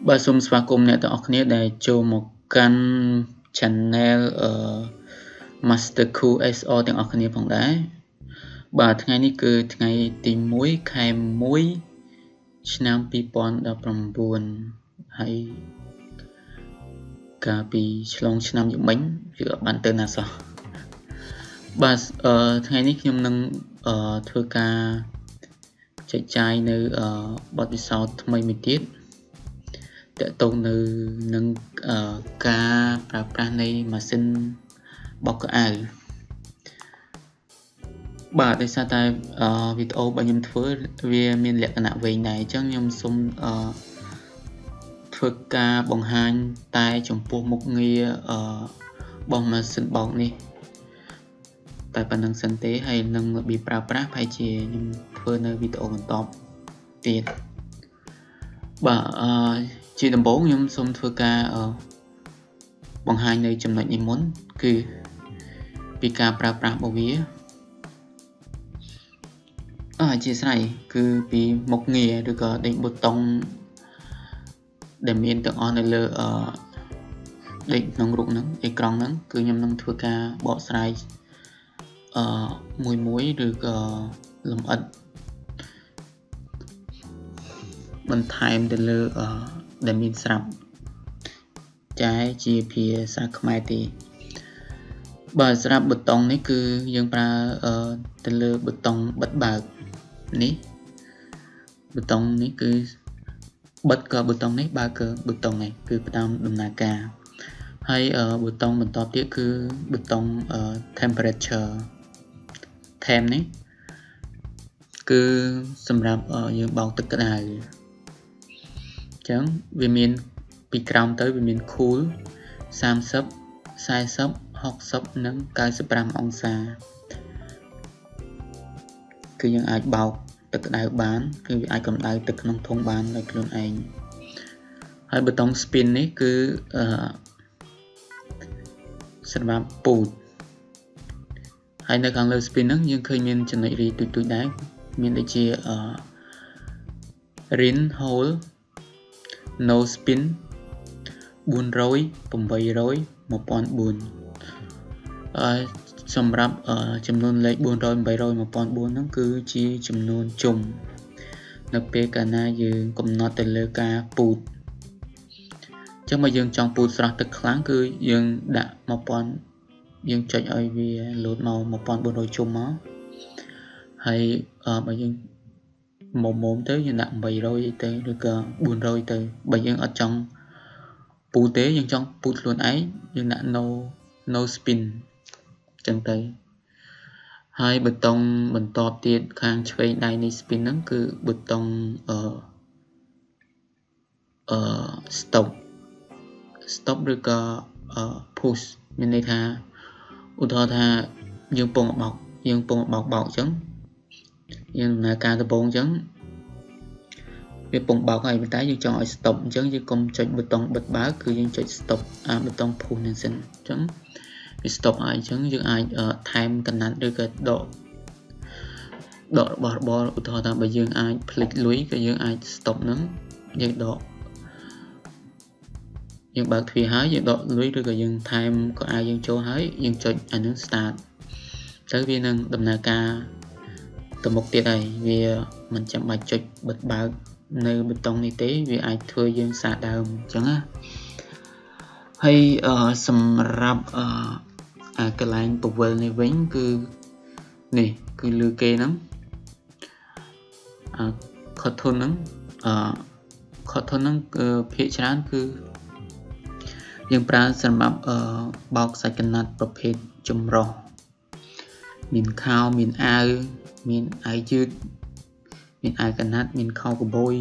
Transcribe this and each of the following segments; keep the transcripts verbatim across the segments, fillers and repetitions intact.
Bà xung xóa cùng nè tỏ khné để cho một căn channel uh, Master Cool ét o tiếng khné phòng đá. Bàថ្ងៃនេះគឺថ្ងៃទីមួយខែមួយឆ្នាំពីរពាន់ដប់ប្រាំបួនហើយកាលពីឆ្លងឆ្នាំយមិញវាបានទៅណាសោះបាទអឺថ្ងៃនេះខ្ញុំនឹងអឺធ្វើការចែកចាយនៅអឺបទពិសោធន៍ថ្មីមួយទៀតតើតទៅនៅនឹងអឺការប្រើប្រាស់នៃម៉ាស៊ីនបោកខោអាវបាទដោយសារតែវីដេអូរបស់ខ្ញុំធ្វើវាមានលក្ខណៈវែងដែរអញ្ចឹងខ្ញុំសូមអឺធ្វើការបង្ហាញតែចំពោះមុខងារអឺរបស់ម៉ាស៊ីនបោកនេះតែប៉ុណ្្នឹងសិនទេហើយនឹងរបៀបប្រើប្រាស់ប្រហែលជាខ្ញុំធ្វើនៅវីដេអូបន្តទៀតបាទអឺជាដំបូងខ្ញុំសូមធ្វើការអឺបង្ហាញនៅចំណុចនេះមុនគឺពីការប្រើប្រាស់របស់វាអអធិស្ឋានគឺពីមុខងារឬក៏ដេញប៊ូតុងដែលមានទាំងអស់នៅលើអឺដេញក្នុងរូបហ្នឹងអេក្រង់ហ្នឹងគឺខ្ញុំនឹងធ្វើការបកស្រាយអឺមួយមួយឬក៏លម្អិតបន្ថែមទៅលើអឺដែលមានស្រាប់ចាយជាភាសាខ្មែរទេបាទស្រាប់ប៊ូតុងនេះគឺយើងប្រើអឺទៅលើប៊ូតុងបិទបើកនេះប៊ូតុងនេះគឺបិទក៏ប៊ូតុងនេះបើកក៏ប៊ូតុងនេះគឺផ្ដើមដំណើរការហើយប៊ូតុងបន្តទៀតគឺប៊ូតុង temperature temp នេះគឺសម្រាប់យើងបោកទឹកក្តៅអញ្ចឹងវាមានពីក្រោមទៅវាមាន cool សាមសិប សែសិប ហុកសិប និង កៅសិបប្រាំ អង្សាគឺយើងអាចបោកទឹកក្តៅបានគឺវាអាចកម្ដៅទឹកក្នុងធុងបានដោយខ្លួនឯងហើយប៊ូតុង spin នេះគឺអឺសម្រាប់ពូតហើយនៅខាងលើ spin ហ្នឹងយើងឃើញមានចំណុចរីទូចទូចដែរមានដូចជាអឺ rin hole no spin បួនរយ ប្រាំបីរយ một nghìn bốn trăm អឺសម្រាប់ចំនួនលេខបួនរយ ប្រាំបីរយ một nghìn bốn trăm ហ្នឹងគឺជាចំនួនជុំនៅពេលកាលណាយើងកំណត់ទៅលើការពូតអញ្ចឹងបើយើងចង់ពូតស្រស់ទឹកខ្លាំងគឺយើងដាក់ một nghìn យើងចុចឲ្យវាលោតមក một nghìn bốn trăm ជុំមកហើយបើយើងមុំមុំទៅយើងដាក់ 八百ទៅឬក៏ bốn trăm ទៅបើយើងអត់ចង់ពូតទេយើងចង់ពូតខ្លួនឯងយើងដាក់ no no spin ចឹងទៅហើយប៊ូតុងបន្តទៀតខាងឆ្វេងដៃនៃ spin ហ្នឹងគឺប៊ូតុងអឺអឺ stop stop ឬក៏ push មានន័យថាឧទាហរណ៍ថាយើងពងបោកយើងពងបោកបោកអញ្ចឹងយើងដំណើរការដំបូងអញ្ចឹងវាពងបោកហើយប៉ុន្តែយើងចង់ឲ្យ stop អញ្ចឹងយើងកុំចុចប៊ូតុងបិទបើកគឺយើងចុច stop អាប៊ូតុង push ហ្នឹងសិនអញ្ចឹងវា stop ហើយអញ្ចឹងយើងអាចថែមកណាត់ឬក៏ដកដករបស់របរឧទាហរណ៍ថាបើយើងអាចផ្លិចលុយក៏យើងអាច stop ហ្នឹងយើងដកយើងបើកទ្វារហើយយើងដកលុយឬក៏យើងថែមក៏អាចយើងចូលហើយយើងចុចអានឹង start ទៅវានឹងដំណើរការទៅមុខទៀតហើយវាមិនចាំបាច់ចុចបិទបើកនៅប៊ូតុងនេះទេវាអាចធ្វើយើងសារដើមអញ្ចឹងណាហើយសម្រាប់អឺអាកន្លែងពវិលនេះវិញគឺនេះគឺលើគេហ្នឹងអា cotton ហ្នឹងអឺ cotton ហ្នឹងគឺភាគច្រើនគឺយើងប្រើសម្រាប់អឺបោកសាច់កណាត់ប្រភេទចម្រុះមានខោមានអាវមានអាវយឺតមានអាវកណាត់មានខោកបួយ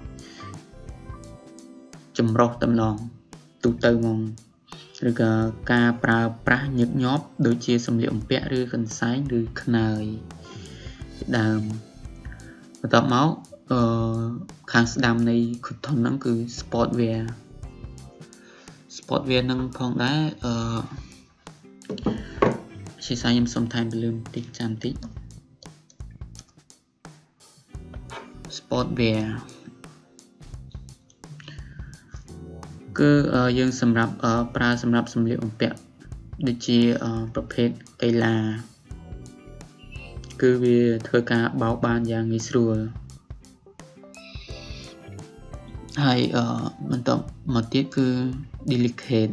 ចម្រុះតំណងទូទៅហ្មងឬក៏ការប្រើប្រាស់ញឹកញាប់ដូចជាសម្លៀកបំពាក់ឬកន្សែងឬខ្នើយដើមបន្ទាប់មកអឺខាងស្ដាំនៃ cotton ហ្នឹងគឺ sport wear sport wear ហ្នឹងផងដែរអឺជាសាខ្ញុំសុំថែមពលឿនបន្តិចចាំតិច sport wear cứ dương sầm rập pra sầm rập sầm liệu bẹt để chiaประเภท cây là cứ về thời cả bảo ban dạng nghỉ sửa hay mình tập một tiết cứ delicate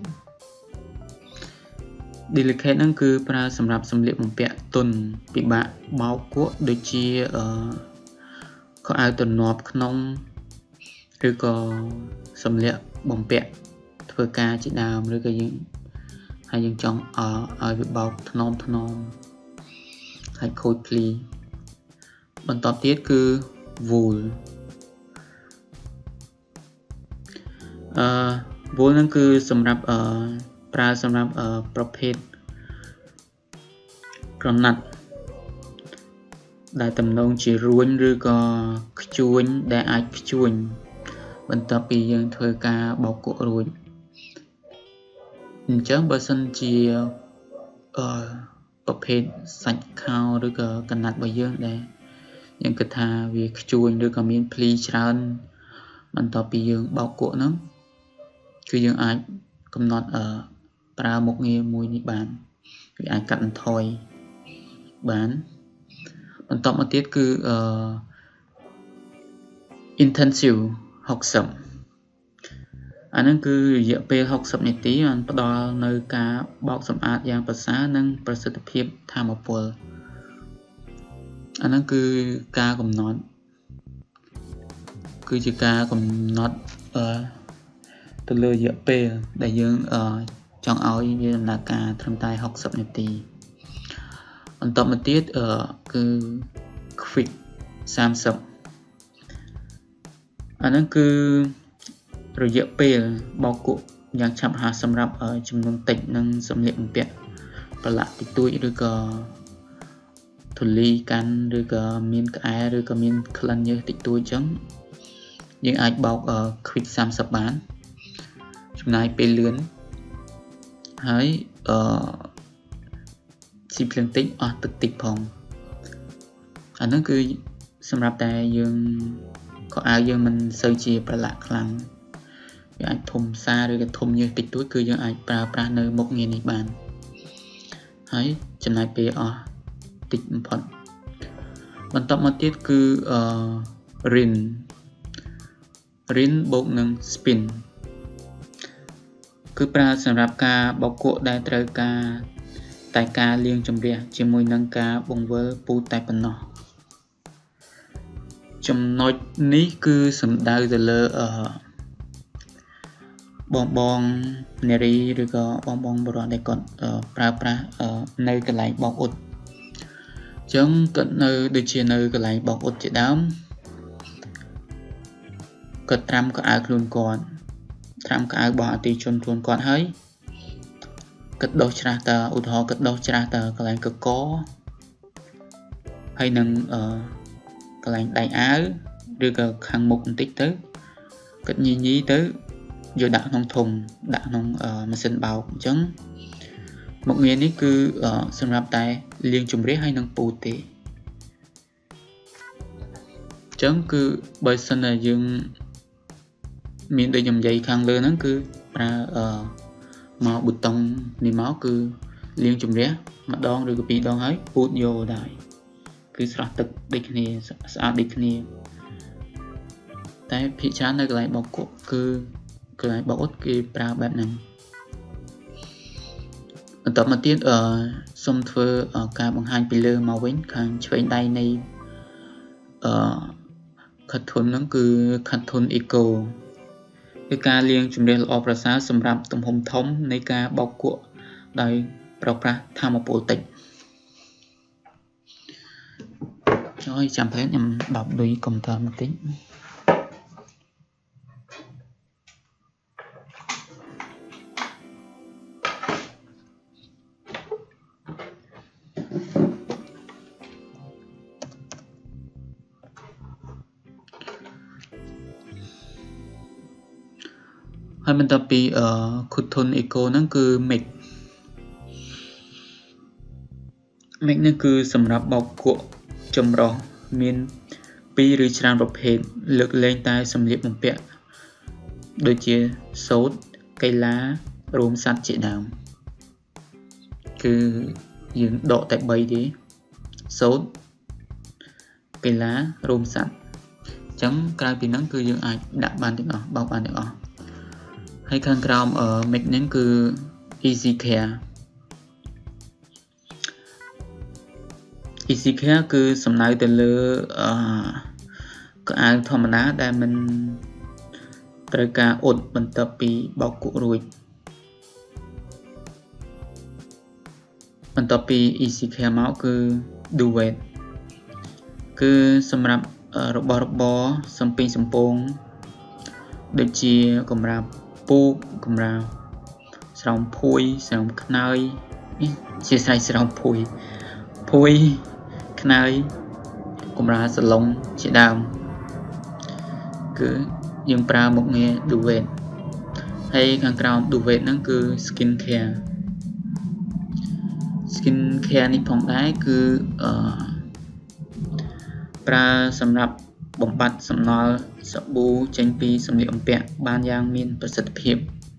delicateนั่นคือปลาสำหรับสำเร็จมันเปียตุนปีบะเบากัวโดยที่เขาเอาตัวนอบขนมหรือก็สำเร็จบ่มเปียเพื่อการจีดามหรือก็ยังให้ยังจองเอาเอาไปเบาถนอมถนอมให้โคตรพลีบรรทบtiếtคือวูลวูลนั่นคือสำหรับปลาสำหรับประเภทกระนัดได้ตำนองจีรุนหรือก็ขจวนได้อาจขจวนบรรทบปียังเธอกาบอกกรุนเจ้าบสันจีประเภทสัตว์ข้าวหรือก็กระนัดใบยังได้ยังกระทาวิขจวนหรือก็มีพลีชรันบรรทบปียังบอกกนั้นคือยังอาจกำหนดปลาหมกเงี้ยมวยนิบานคืออาจกัดถอยบานมันต่อมาติดคือ intensive หกสิบอันนั้นคือเยอะไปหกสิบนาทีมันประดอในการบอกสำอาดอย่างภาษานั่งประสิทธิภาพทางปลอันนั้นคือการกำหนดคือจะการกำหนดตัวเลือกเยอะไปได้ยังtrong áo như là cả tham tài học sập nhật tì còn tập một tiết ở cứ quick sam sập anh ấy cứ rồi dựa pe bao cụ yang chậm hạ xâm nhập ở trong nông tỉnh nâng xâm liệm biệt và lại thì tôi được thủ lý can được miên cái được miên khăn như thì tôi chấm nhưng ai bao ở quick sam sập bán trong này pe lươn hãy chìm liên tích ở thực tịch phòng anh nó cứ xâm nhập tại dương có ai dương mình sơ chia và lạc lặng anh thùng xa rồi cái thùng như tịch túi cứ dương ai pra pra nơi một nghìn bàn hãy chân này về ở tịch phận bản tập một tiết cứ rin rin bộ nâng spinคือปลาสำหรับการบอกโกได้ตรากาแต่การเลี้ยงจำเรียจะมวยนังกาบงเวอร์ปูแต่ปนอจำนวนนี้คือสำได้แต่เลอบองบองเนรีหรือก็บองบองบรอได้ก่อนปลาปลาในกระไรบอกอุดจังกันในโดยเฉพาะในกระไรบอกอุดจะดำกระทำก็อาคลุนก่อนทำการบ่อตีชนทวนก่อนเฮ้ยกระโดดชราตาอุทหกระโดดชราตากระไรกระก้อให้นั่งกระไรđại áoหรือกระขังมุกติ๊กตื้อกระยี่ยี่ตื้ออยู่ด่านองthùngด่านองมาเส้นเบาจังmột ngườiนี้คือสำหรับแต่เลี้ยงจุ่มเรียให้นั่งปูตีจังคือใบเสนอยังมีโดยยำใหญ่ข้างเลยนั่นคือปลาหมอบุตรตงนี่หมอคือเลี้ยงจุ่มเรียมาดองหรือกับปีดองให้พูดโยได้คือสระตึกดิคเนียสระดิคเนียแต่พิจารณาในบอกก็คือคือบอกว่าคือปลาแบบนั้นต่อมาที่สมเธอการบังคับไปเลยมาเว้นการช่วยได้ในขัดทุนนั่นคือขัดทุนอีโก้คือการเลี้ยงจุ่มเรียออกประสาสำหรับตุ่มหอมท้องในการบอกกัวโดยเราพระทำมาโปรติcho chăm thấy em đọc đôi công thơ một tí hai bên tập bị ở khut thôn ecoนั่นคือเมกเมกนั่นคือสำหรับบอกกัวจมรอมีนปีหรือชรานประเภทเลือกเล่นตายสำเร็จมันเปียโดยเฉพาะโซด cây lá rôm sắt chỉ nào cứ những độ tại bay đi số cây lá rôm sắt chấm cài pin nắng cứ những ai đặt bàn được ở bao bàn được ở hay khăn crom ở mạch nén cứ easy care easy care cứ sầm nai từ lơ có ai thầm đá đây mình tới cả ổn bận tập bị bao cụ rồi bận tập bị easy care máu cứ đủ vậy cứ sầm rạp robot robot sầm pin sầm pong được chia cầm rạp pu cầm rạp sòng phui sòng khơi chia sai sòng phui phui khơi cầm rạp sờ lông chỉ đào cứ dùng pra một nghề đủ vậy hay càng cao đủ vậy nó cứ skin care skin care này phòng đáy cứ pra sầm rạp bóng bát sầm nol sập bu tranh pi sầm liệm bẹt ban giang miênประสิทธิភាព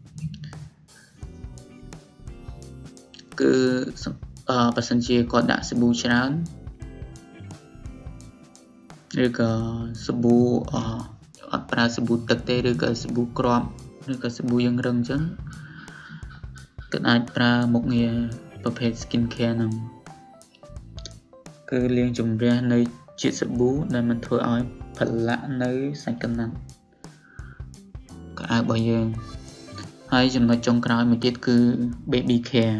cứประสิทธิភាពcòn đã sập buច្រើនឬក៏สบู่អត់ប្រើសាប៊ូទឹកទេឬក៏សាប៊ូគ្រាប់ឬក៏សាប៊ូយើងរឹងអញ្ចឹងក៏អាចប្រើមុខងារប្រភេទ skin care ហ្នឹងគឺលាងជម្រះនៅជាតិសាប៊ូដែលมันធ្វើឲ្យផលិតនៅសាច់កណ្ដាប់ក៏អាចរបស់យើងហើយចំណុចចុងក្រោយមួយទៀតគឺ baby care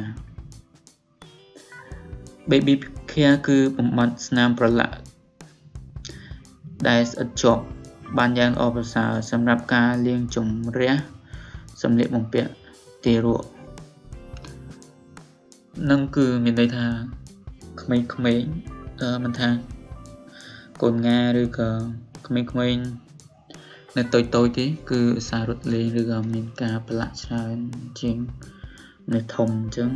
baby care គឺបំបត្តិស្នាមប្រឡាក់ដែលស្អិតជាប់បានយ៉ាងល្អប្រសើរសម្រាប់ការលាងជម្រះសម្លៀកបំពាក់ទារកនឹងគឺមានន័យថាក្មេងៗអឺមិនថាកូនងាឬក៏ក្មេងៗនៅតូចតូចទេគឺសាររត់លេងឬក៏មានការប្រឡាក់ច្រើនជាងនៅធំអញ្ចឹង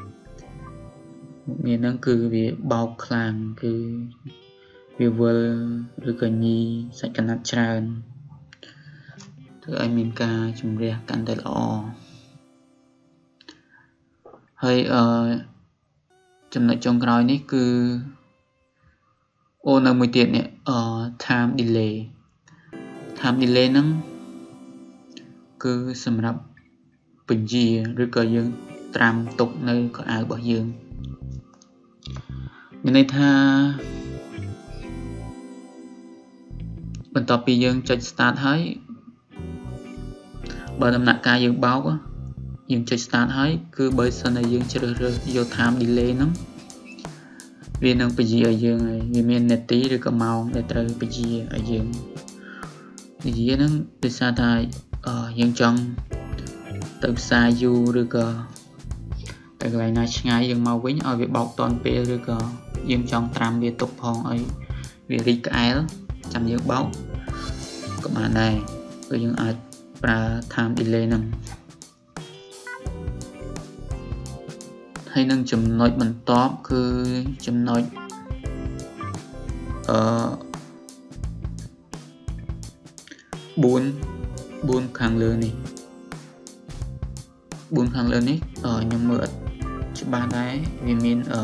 មុខងារហ្នឹងគឺវាបោកខ្លាំងគឺវាវិលឬក៏ញីសាច់កណាត់ច្រើនធ្វើឲ្យមានការជំរះកាន់តែល្អហើយអឺចំណុចចុងក្រោយនេះគឺអូនៅមួយទៀតនេះអឺ time delay time delay ហ្នឹងគឺសម្រាប់ពជាឬក៏យើងត្រាំទុកនៅកៅអៅរបស់យើងមានន័យថាបន្ទាប់ពីយើងចុច start ហើយបើដំណាក់កាលយើងបោកយើងចុច start ហើយគឺបើសិនតែយើងជ្រើសរើសយក time delay ហ្នឹងវានឹងពជាឲ្យយើងហើយវាមាននាទីឬក៏ម៉ោងដែលត្រូវពជាឲ្យយើងនិយាយហ្នឹងដោយសារថាយើងចង់ទៅផ្សារយូរឬក៏ទៅកន្លែងណាឆ្ងាយយើងមកវិញឲ្យវាបោកតនពេលឬក៏យើងចង់ត្រាំវាទុកផងឲ្យវារីកក្អែលចាំយើងបោកក៏បានដែរគឺយើងអាចប្រើ time delay ហ្នឹងហើយនឹងចំណុចបន្ទាប់គឺចំណុចអឺ4 4ខាងលើនេះ4ខាងលើនេះអឺខ្ញុំមើលអត់ច្បាស់ដែរវាមានអឺ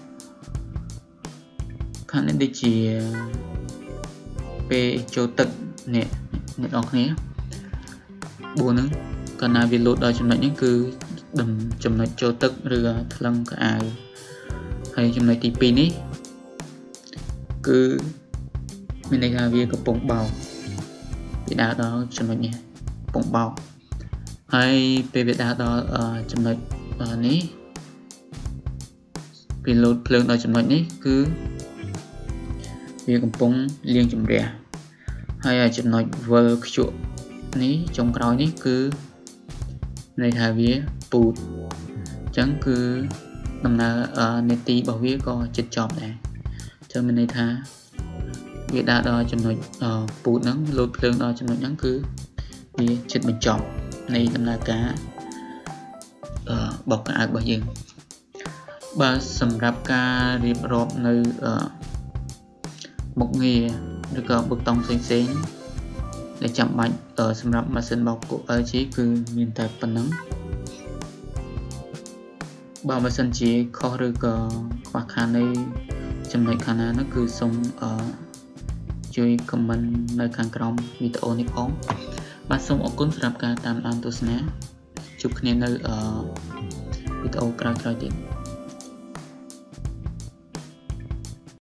ខាងនេះដូចជាពេលចូលទឹកនេះអ្នកនរគ្នា4ហ្នឹងកាលណាវាលោតដល់ចំណុចនេះគឺចំណុចចូលទឹកឬថ្លឹងកៅអៅហើយចំណុចទី2នេះគឺមានន័យថាវាកំពុងបោកវាដើរដល់ចំណុចនេះកំពុងបោកហើយពេលវាដើរដល់ចំណុចនេះពេលលោតភ្លើងដល់ចំណុចនេះគឺវាកំពុងលាងជម្រះហើយចំណុចវិលខ្ជក់នេះចុងក្រោយនេះគឺន័យថាវាពូតអញ្ចឹងគឺដំណើរនេតិរបស់វាក៏ជិតចប់ដែរអញ្ចឹងមានន័យថាវាដើរដល់ចំណុចពូតហ្នឹងលោតភ្លើងដល់ចំណុចហ្នឹងគឺវាជិតបញ្ចប់នៃដំណើរការបោកកៅអៅរបស់យើងបាទសម្រាប់ការរៀបរាប់នៅមុខងារឬក៏ប៊ូតុងផ្សេងៗ để chạm bạch ở xâm nhập machine bọc của lờ giê cứ miền tây phần nắng bao machine chỉ khó được qua khả này chấm này khả năng nó cứ sống ởជួយ comment នៅខាងក្រោមវីដេអូនេះផងបាទសូមអរគុណសម្រាប់ការតាមដានទស្សនាជួបគ្នានៅវីដេអូក្រោយៗទៀត